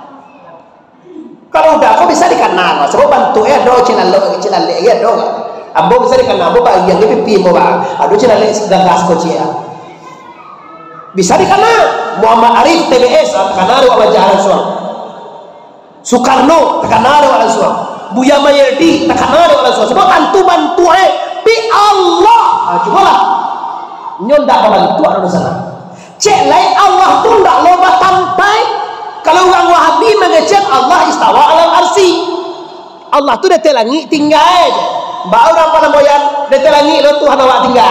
Kalau udah kau bisa dikenal. Sebab bantu do cilale ya do. Ambo bisa dikana ambo bagi yang pipi mo ba. Aduh cina lek gagas ko cia. Bisa dikana Muhammad Arif TBS tekanaro ala jalan suang. Soekarno tekanaro ala suang. Buya Mayerdi tekanaro ala suang. Sebab antu bantu pi Allah. Coba lah. Nyon dak bantu ada sana. Cek lain Allah tu ndak loba sampai. Kalau orang Wahabi mengecek Allah istawa alam arsi. Allah tu dekat langit tinggal aja. Ba orang pada moyan dekat langit lo Tuhan awak tinggal.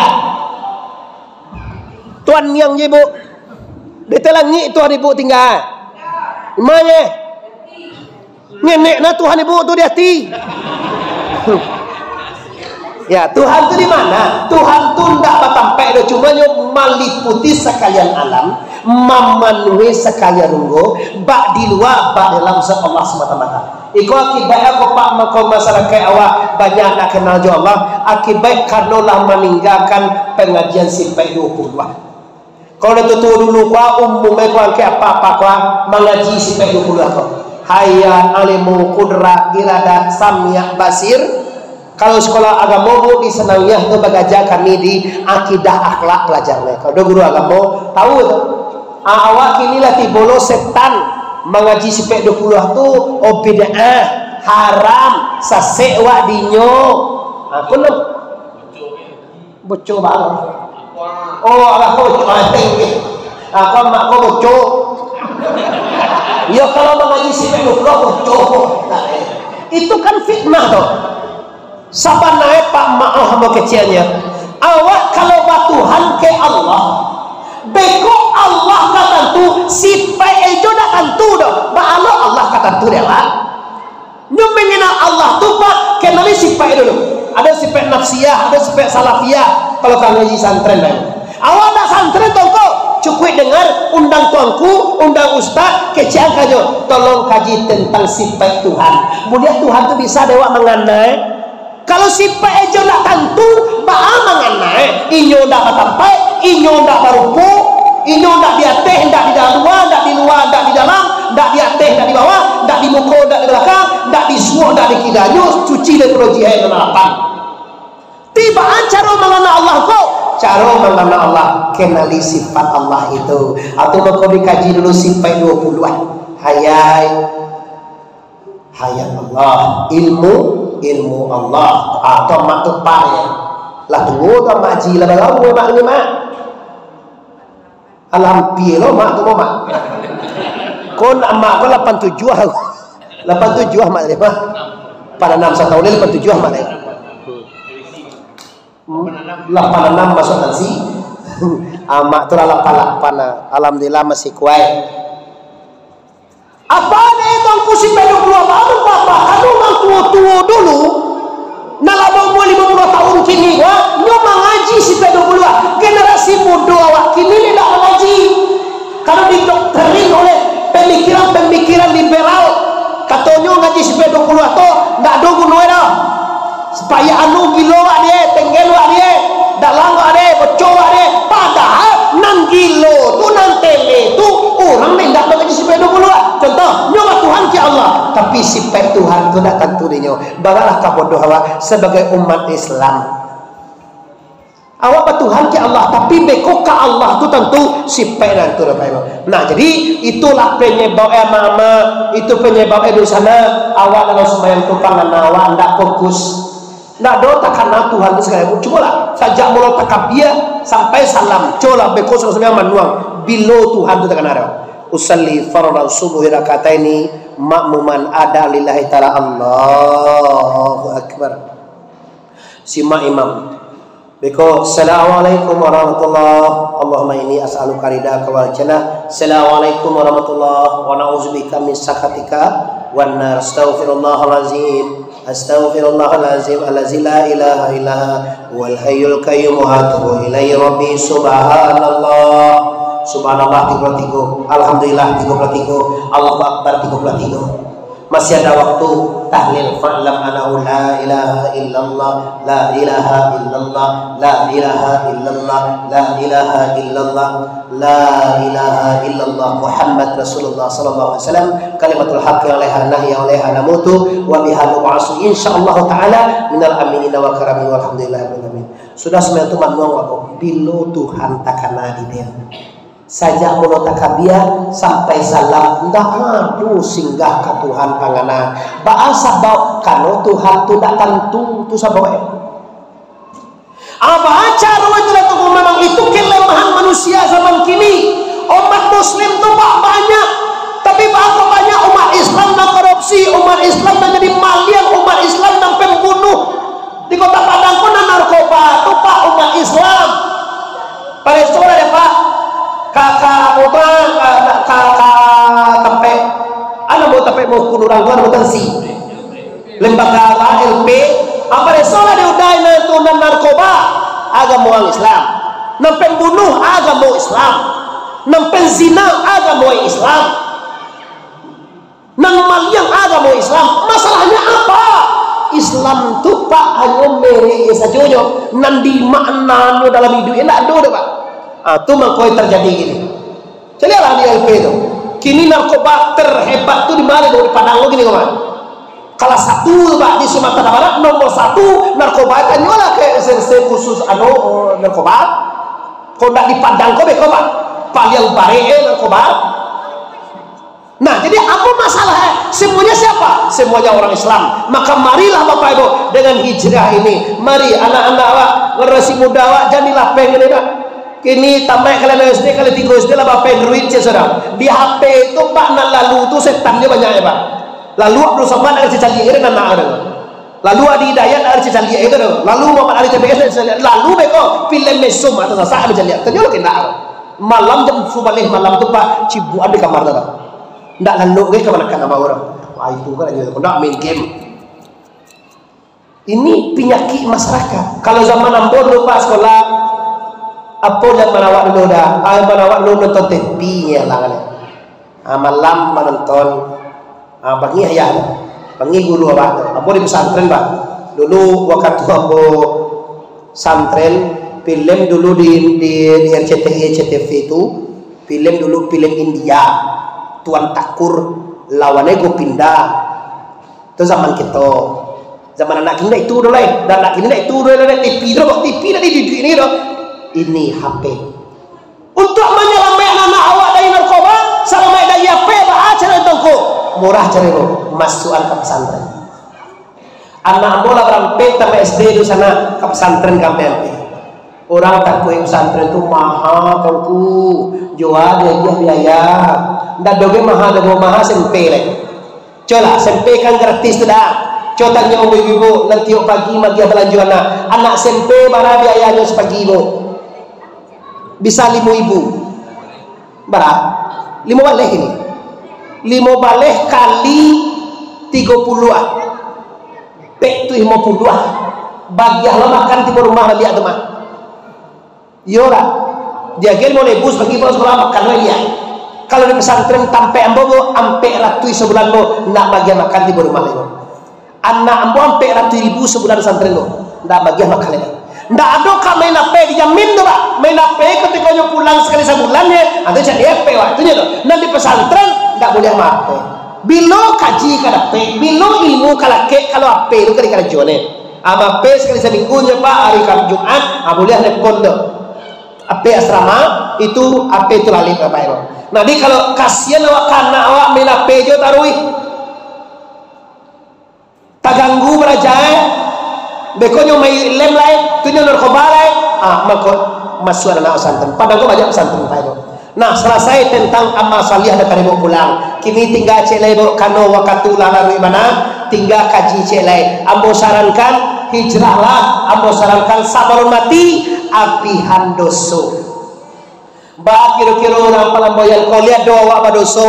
Tuhan yang ibu dekat langit Tuhan ibu tinggal. Mana? Nenek na Tuhan ibu tu di hati. Ya Tuhan tu di mana? Tuhan tu ndak batampai do cuma nyo meliputi sekalian alam, memenuhi sekalian runggo, bak di luar, bak dalam zat Allah semata-mata. Iko akibat aku pak makom masyarakat awak banyak nak kenal jo Allah akibat karena lah meninggalkan pengajian sampai 22. Kalau itu dulu kuah umumnya kuah ke apa-apa kuah mengaji sampai 20 aku. Hayya alimu kudra irada samya basir. Kalau sekolah agama di senangnya itu bagaja kami di akidah akhlak pelajarnya. Kalau guru agama tahu itu. Awak kini latih bolo setan mengaji sampai 20 itu bid'ah haram sasek wak dinyo. Aku nak bocor banget. Oh, aku bocor tinggi. Aku mak aku bocor. Ya kalau mengaji sampai 20 bocor. Itu kan fitnah toh. Sabar naik pak maaf hamba kecilnya. Awak kalau Tuhan ke Allah, beko Allah kata tu sifat itu dah tentu dah. Bahalo Allah kata tu dia lah. Nyumbengina Allah tu pak kenali sifat itu dulu. Ada sifat nafsiyah, ada sifat salafiyah. Kalau kalian ngaji santren dah. Awak dah santren tongko. Cukup dengar undang tuanku, undang ustaz, kecil kajo. Tolong kaji tentang sifat Tuhan. Kemudian Tuhan tu bisa dewa mengenai. Kalau sifat ejo nak tentu, ba'a mengenai. Inyo nak batampai, inyo nak barupu, inyo nak di atas, nak di dalam luar, nak di luar, nak di dalam, nak di atas, nak di bawah, nak di muka, nak di belakang, nak di suah, nak di kidanya, cuci dan perujihai dan harapan. Tibaan cara mengenal Allah kok. Cara mengenal Allah, kenali sifat Allah itu. Atau kau dikaji dulu sifat 20-an. Hayai Allah, ilmu Allah atau mak tepar ya lah tunggu tu mak ji lah balau mak ni mak alampi lo mak tu mak kon mak ko 87 mak dia mah pada 6 1 tahun 87 mak dia 86 masuk nanti mak tu lah 88 alhamdulillah masih kuat. Apa ada itu aku si pedok dua tahun papa kalau orang tua dulu nalar umur 50 tahun kini wah nyo mengaji si pedok dua generasi muda awak kini ni dah mengaji kalau didoktrin oleh pemikiran liberal katanya ngaji si pedok dua tu ndak ada gunanya dah supaya anu gilo dia tenggel dia dalang dia bocor dia padahal 6 kilo tu 6 tele tu orang ni ndak mengaji si pedok dua. Contoh, nyoba Tuhan ke Allah, tapi sifat Tuhan itu tidak tentu dinyo. Bagalah kabodoh awak sebagai umat Islam. Awak Tuhan ke Allah, tapi beko ke Allah itu tentu sifat dan itu. Nah, jadi itulah penyebab mama, itu penyebab di sana. Awak dalam sembahyang tukangan awak tidak fokus. Tidak do takkan Tuhan itu sekali. Coba lah, sajak mulai takabiyah sampai salam. Coba lah beko semuanya manuang. Bilo Tuhan itu takkan ada. Usalli fardhu subuh rakataini makmuman ada lillahi ta'ala Allahu akbar. Simak imam. Beko assalamualaikum warahmatullahi Allahumma inni as'aluka ridaka wal jannah. Assalamualaikum warahmatullahi wa na'udzubika min sakhatika wan nar. Astaghfirullahalazim. Astaghfirullahalazim allazi la ilaha illa huwal hayyul qayyum wa atubu ilaihi rabbi subhanallah. Subhanallah 33, Alhamdulillah 33, Allahu Akbar 33. Masih ada waktu tahlil. Fa'lam anahu la ilaha illallah, la ilaha illallah, la ilaha illallah, la ilaha illallah, la ilaha illallah Muhammad Rasulullah sallallahu alaihi wasallam, kalimatul haqqi alaiha nahya alaiha namutu wa biha nub'asu insyaallah taala minal aminin wa karamin walhamdulillahil alamin. Sudah semua itu manuang wako bilo Tuhan takana di dia saja mulut takabia sampai salam ndak aduh singgah ke Tuhan pangana bahasa bau kano Tuhan tu dak tentu tu sabawa apa acara itu memang itu kelemahan manusia zaman kini. Umat muslim tu banyak tapi banyak umat Islam yang korupsi, umat Islam yang jadi malian, umat Islam yang pembunuh di kota Padang pun narkoba tu pak umat Islam pada sekolah ya pak kakak tempe anak mau tempe mau kurang mau tensi lembaga LP apa resola diudai nantunan narkoba agama orang Islam nan pembunuh agama Islam nan penzina agama Islam nan maliang agama Islam. Masalahnya apa? Islam tu pak hanya mere saja nan di makna dalam hidup enak do pak. Tu mengkoi terjadi gini. Celilah di LP itu. Kini narkoba terhebat tu di mana? Di Padang gini kawan. Kelas 1 pak di Sumatera Barat nomor 1 narkoba kan nyola ke SNC khusus narkoba. Kau nak di Padang kau beko pak. Paling bare narkoba. Nah, jadi apa masalahnya? Semuanya siapa? Semuanya orang Islam. Maka marilah Bapak Ibu dengan hijrah ini. Mari anak-anak awak, generasi muda awak jadilah pengen ini. Kini tambah kalian SD kali 3 SD lah bapak Android ya saudara. Di HP itu pak nan lalu itu setannya banyak ya pak. Lalu Abdul Somad ada cicali ini nan ada. Lalu Adi Hidayat ada cicali itu dong. Lalu Muhammad Ali TPS ada cicali. Lalu beko film mesum atau sasa ada cicali. Ternyata kena. Malam jam subalih malam itu pak cibuan di kamar tadi. Ndak lalu ke kebanyakan sama orang. Wah itu kan aja. Ndak main game. Ini penyakit masyarakat. Kalau zaman Ambon lupa sekolah. Apa yang menawak dulu dah? Menawak dulu nonton TV-nya lah kan. Malam menonton pagi ayah, pagi guru apa? Apa di pesantren pak? Dulu waktu aku santren film dulu di RCTI CTV itu film dulu film India Tuan Takur lawannya Gopinda itu zaman kita zaman anak kita itu dulu dan anak kita itu dulu TV dulu TV dari ini dulu. Ini HP untuk menyelamatkan anak awak dari narkoba, selamat dari HP bah cara tongko murah cari lo masukan ke pesantren. Anak bola berampe sampai SD di sana ke pesantren kampen. Orang tak kue pesantren tu mahal tongku, jual dia biaya. Ndak doge mahal doge mahal sempe leh. Coba sempe kan gratis tu dah. Coba tanya ibu-ibu nanti pagi magi belanja anak sempe mana biayanya sepagi ibu. Bisa 5.000 berapa? 5 baleh ini 5 baleh kali 30-an pek tu 50-an bagian lo makan di rumah lihat teman yora dia gel mau nebus bagi bos sekolah makan dia kalau di pesantren tampe ambo ampe ratui sebulan lo nak bagian makan di rumah lo anak ambo ampe ratui ribu sebulan pesantren lo nak bagian makan lagi. Ndak ada kah main HP dijamin tu pak. Main HP ketika nyo pulang sekali sebulan ya, ada jadi HP wah itu nyo. Nanti pesantren ndak boleh HP. Bilo kaji kada HP, bilo ilmu kalau ke kalau HP itu kada jone. Ama HP sekali seminggu nya pak hari Kamis Jumat, boleh nelpon tu. HP asrama itu HP itu lali bapak ibu. Nanti kalau kasihan awak kana awak main HP jo tarui. Tak ganggu berajai. Bekonyo mai lem lain, tunyo narkoba lain, maka masuk anak pesantren. Padahal kau banyak pesantren tayo. Nah, selesai tentang amal salih ada karibu pulang. Kini tinggal celai kano wakatu lalu mana, tinggal kaji celai. Ambo sarankan hijrahlah, ambo sarankan sabarun mati, apihan doso. Ba kira-kira orang pelamboyan kau lihat doa apa doso.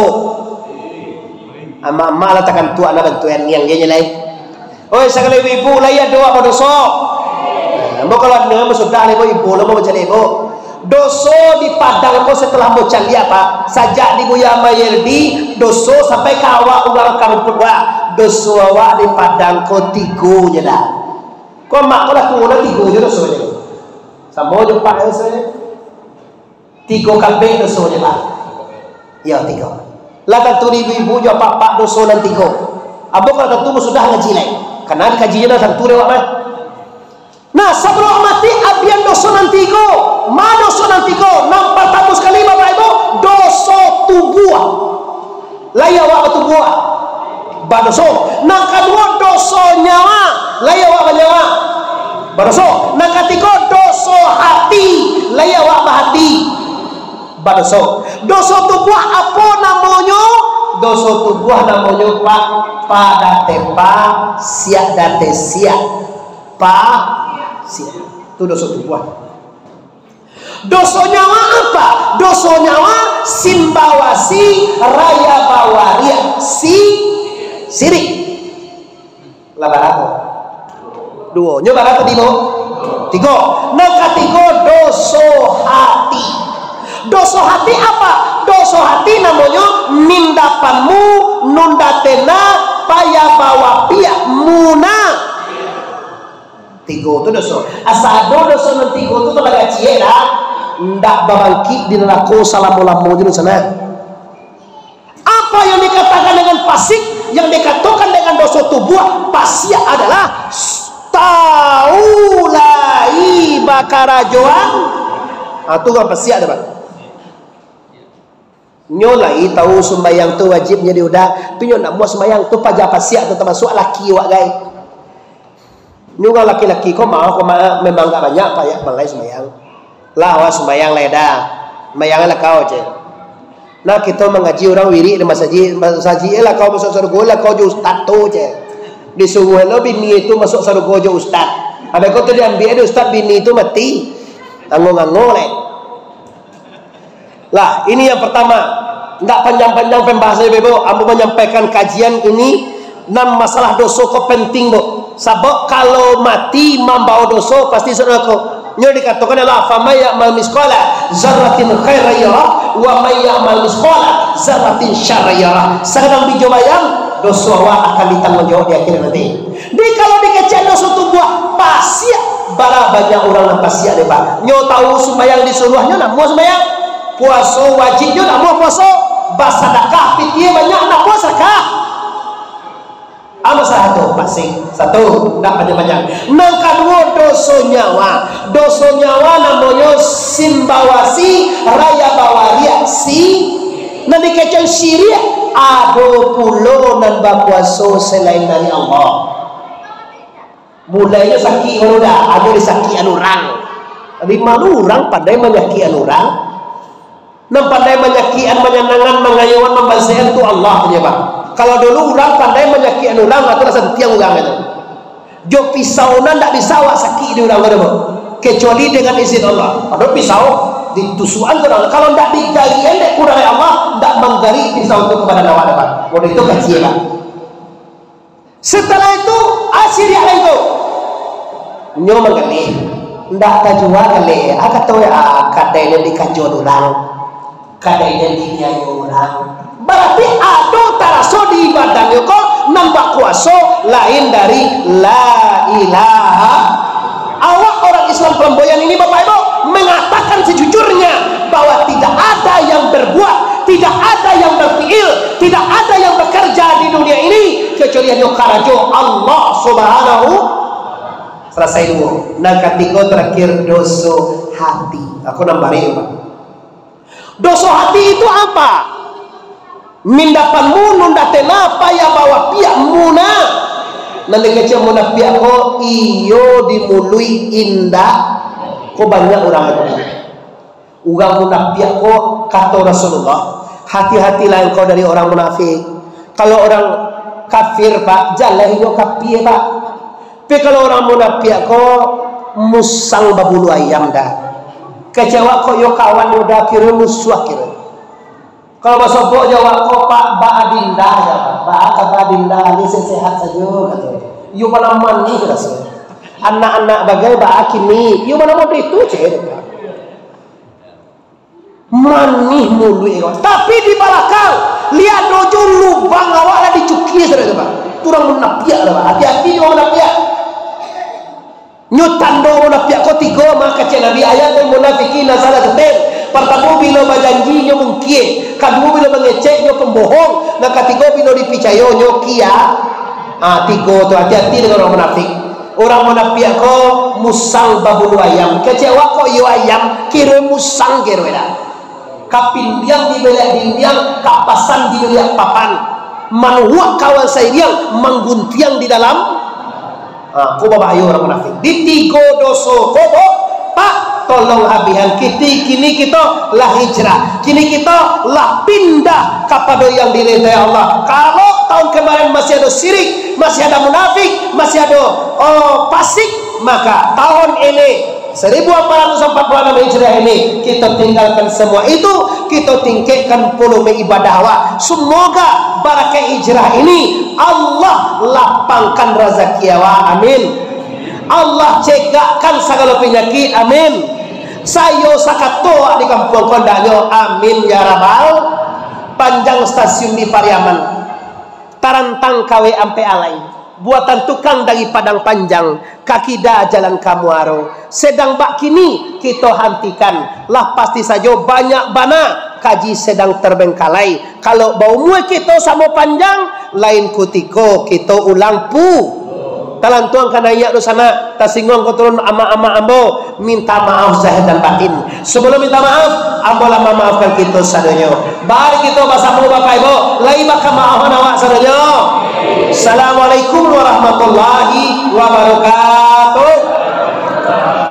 Ama malah takkan tua anak bantuan yang dia nyelai. Oi sekali ibu lah ya doa pada sok. Mbok kalau dengan sudah lebo ibu lo mau baca lebo. Doso di padang ko setelah mau cali apa? Sajak di Buya Mayerdi doso sampai kawa ulang karumput wa. Doso awak di padang ko tigo je dah. Kau mak ko lah tunggu tigo je doso je. Sama je pak doso je. Tigo kambing doso je pak. Ya tigo. Lah tentu ibu-ibu je pak doso dan tigo. Abang kalau tentu sudah ngaji lain. Karena kajinya dah tentu lewat mah. Nah sebelum mati abian doso nanti go, ma doso nanti go, nampak tamu sekali bapak ibu, doso tubuh, layak tubuh, badoso. Nang kedua doso nyawa, layak nyawa, badoso. Nang ketiga doso hati, layak hati, badoso. Doso tubuh apa namanya? Doso tubuh namanya pak pada tepa siap date siap pak. Itu dosa tubuh. Dosa nyawa apa? Dosa nyawa simbawasi raya bawaria sirik. Lah barato. Dua. Nyo barato dino. Tiga. Nah ketiga dosa hati. Dosa hati apa? Dosa hati namanya mindapanmu nundatena paya bawa pihak muna. Tigo tu dosa. Asado dosa nan tigo tu talaga cie dah. Ndak babangki di neraka salamu-lamu di sana. Apa yang dikatakan dengan fasik, yang dikatakan dengan dosa tubuh, pasti adalah taulai bakarajoan. Itu kan pasti ada bang. Nyolai tahu sembayang tu wajibnya dia udah. Pinyo nak mau sembayang tu pajak pasti tu termasuk laki wak gai. Nyuga laki-laki kok mau memang gak banyak pak ya malai sembayang lah awas sembayang leda sembayang lah kau je. Nah kita mengaji orang wiri di masaji lah kau masuk surga lah kau je ustad tu je disuruh lo bini itu masuk surga je ustad. Habis kau tu diambil ustad bini itu mati nganggo leh. Lah ini yang pertama, nggak panjang-panjang pembahasannya bebo. Ambo menyampaikan kajian ini 6 masalah dosa kok penting bo. Sebab kalau mati membawa dosa pasti surga. Nyo dikatakan adalah fama ya'mal misqala zarratin khairan yarah wa may ya'mal misqala zarratin syarran yarah. Sedang dijobayang dosa wa akan ditanggung jawab di akhir nanti. Di kalau dikecek dosa tubuh pasti bara banyak orang yang pasti ada pak. Nyo tahu sembahyang disuruhnya nak mau sembahyang, puasa wajibnya nak mau puasa, basadakah pitiye banyak nak mau sedekah. Apa satu pasti satu tak banyak-banyak. Nang kedua dosa nyawa namanya simbawasi raya bawaria nanti kecil syirik ado pulo nan bapuaso selain dari Allah. Mulainya sakit orang dah, ada disakian orang. Tapi malu orang pandai menyakian orang. Nan pandai menyakian menyenangan mengayuan membahasakan itu Allah punya pak. Kalau dulu orang pandai menyakian orang atau rasa tiang orang itu. Jo pisau nan tak bisa awak sakit di orang itu. Kecuali dengan izin Allah. Ada pisau ditusukan orang. Kalau tak digari endek kurang Allah, tak menggari pisau itu kepada lawan depan. Waktu itu kajian. Setelah itu asir yang lain tu. Nyo menggali. Ndak kajua kali. Aku tahu ya kadai di kajuan orang. Kadai di nyai orang. Berarti ada taraso di badan kok nampak kuasa lain dari la ilaha. Awak orang Islam pelemboyan ini bapak ibu mengatakan sejujurnya bahwa tidak ada yang berbuat, tidak ada yang berfiil, tidak ada yang bekerja di dunia ini kecuali hanya karajo Allah subhanahu. Selesai dulu. Nah ketiga terakhir dosa hati. Aku nambahin pak. Dosa hati itu apa? Mindapanmu nundatena paya bawa pihak muna nanti kecil muna pihak ko iyo dimului indah ko banyak orang itu ugang muna pihak ko kata Rasulullah hati-hatilah engkau dari orang munafik. Kalau orang kafir pak jalan yo kafir pak, tapi kalau orang munafik ko musang babulu ayam dah kecewa ko yo kawan udah kira musuh kira. Kalau bahasa Bok jawab kok Pak Baadinda ya Pak Baadinda ini sehat saja katanya. Yo mana mani rasa. Anak-anak bagai Pak Akimi, yo mana mau itu cek. manih mulu tapi di balakal lihat dojo lubang awak lah dicuki sudah Pak. Turang menapiak lah Pak. Hati-hati orang menapiak. Nyutando menapiak kau tiga maka cek Nabi ayat yang munafikin salah ketem. Pertama bila berjanji nyo mungkin, kedua bila mengecek nyo pembohong, dan ketiga bila dipicayo nyo kia. Tiga tu hati-hati dengan orang munafik. Orang munafik kau musang babulu ayam, kecewa kau yo ayam kira musang kira dah. Kapindiang di belak dindiang, kapasan di belak papan. Manuak kawan saya yang mengguntiang di dalam. Kau bawa ayo orang munafik. Di tiga doso kau Pak. Tolong habihan kini kita lah hijrah, kini kita lah pindah kepada yang diridai Allah. Kalau tahun kemarin masih ada syirik, masih ada munafik, masih ada fasik, maka tahun ini 1446 hijrah ini kita tinggalkan semua itu, kita tingkatkan volume ibadah awak. Semoga barakah hijrah ini Allah lapangkan rezeki awak, amin. Allah cegakkan segala penyakit, amin. Sayo sakatoa di kampung kondanyo, amin ya rabbal. Panjang stasiun di Pariaman, tarantang kawe ampe alai, buatan tukang dari Padang Panjang, kakida jalan Kamuaro. Sedang bak kini kita hentikan lah, pasti saja banyak bana kaji sedang terbengkalai. Kalau bau muai kita sama panjang, lain kutiko kita ulang pu. Talan tuang kana iya do sana tasingong ko turun ama-ama ambo minta maaf zahir dan batin. Sebelum minta maaf, ambo lah memaafkan kita sadonyo. Bari kita bersama Bapak Ibu, lai baka maafan awak sadonyo. Assalamualaikum warahmatullahi wabarakatuh.